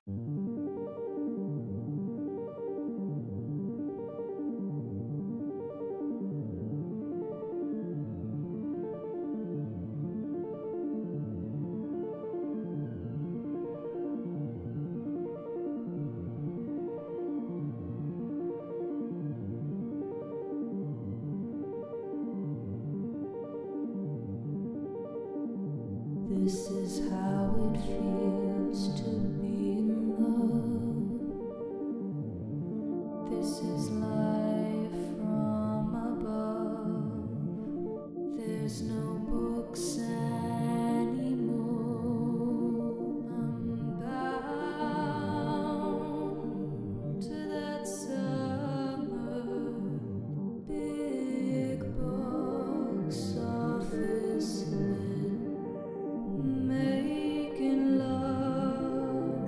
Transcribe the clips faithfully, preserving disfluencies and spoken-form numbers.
This is how it feels to be in love. This is life from above. There's no books anymore. I'm bound to that summer big box office lit. Making love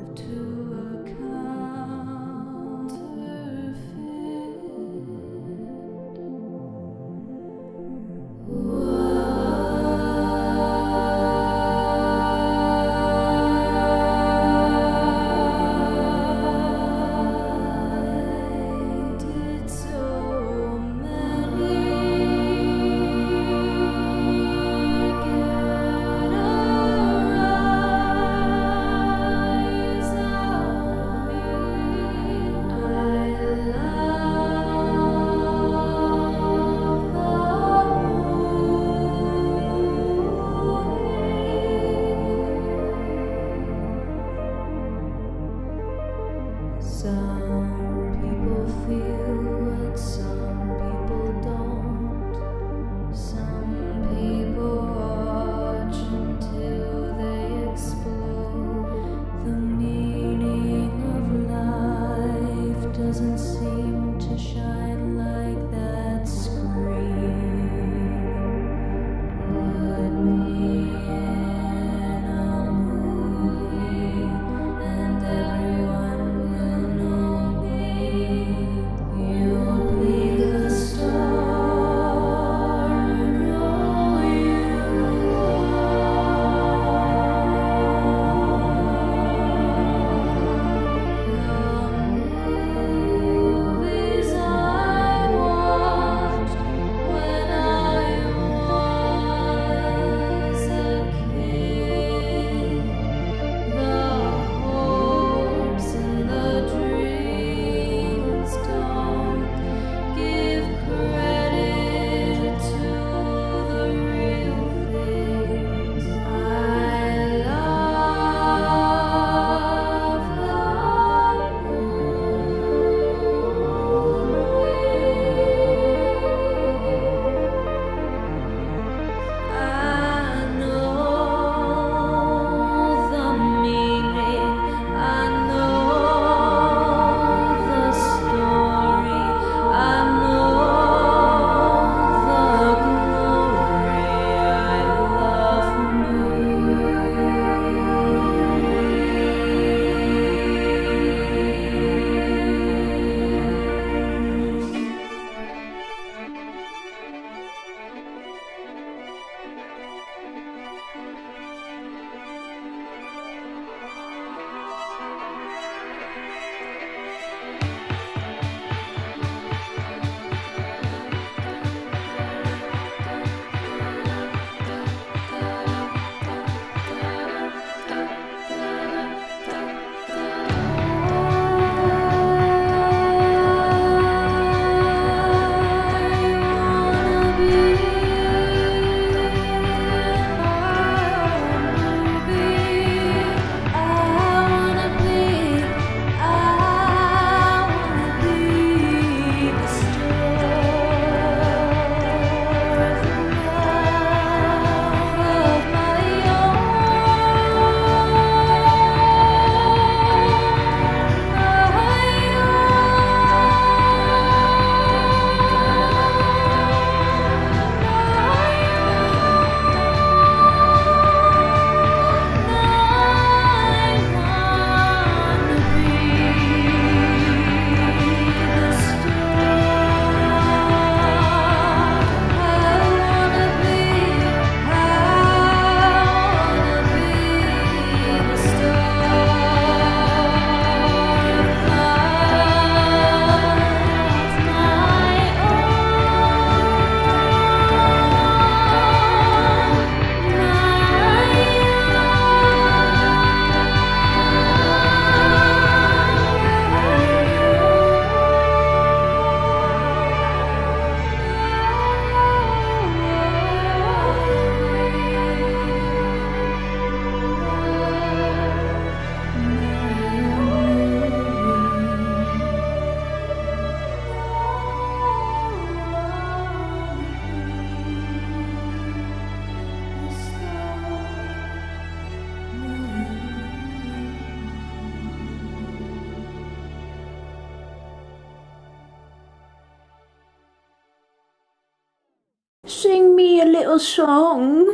Sing me a little song.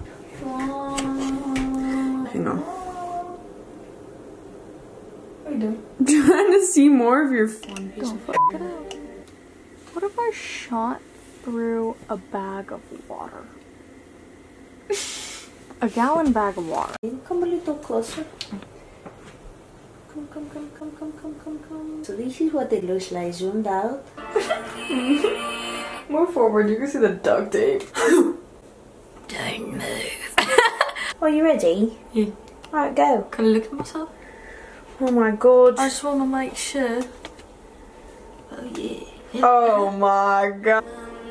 Hang on. What are you doing? Trying to see more of your fun. Don't fuck it up. What if I shot through a bag of water? A gallon bag of water. Come a little closer. Come, come, come, come, come, come, come, come. So this is what it looks like zoomed out. Move forward, you can see the duct tape. Don't move. Are you ready? Yeah. Alright, go. Can I look at myself? Oh my god. I just want to make sure. Oh yeah. Oh my god.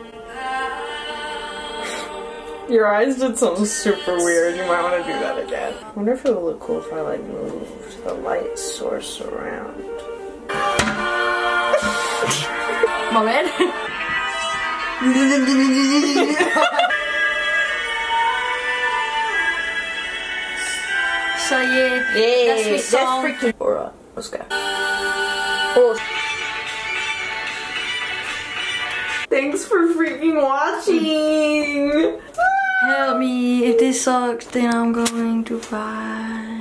Your eyes did something super weird. You might want to do that again. I wonder if it would look cool if I like moved the light source around. My man. So yeah, Yeah, that's my song. That's freaking. Alright, let's go. Oh. Thanks for freaking watching. Help me, if this sucks, then I'm going to cry.